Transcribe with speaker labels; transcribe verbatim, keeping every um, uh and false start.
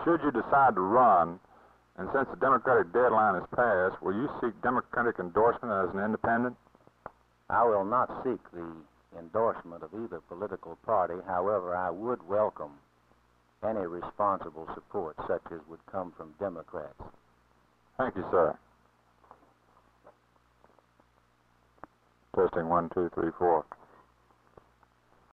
Speaker 1: Should you decide to run, and since the Democratic deadline has passed, will you seek Democratic endorsement as an independent?
Speaker 2: I will not seek the endorsement of either political party. However, I would welcome any responsible support such as would come from Democrats.
Speaker 1: Thank you, sir. Testing one, two, three, four.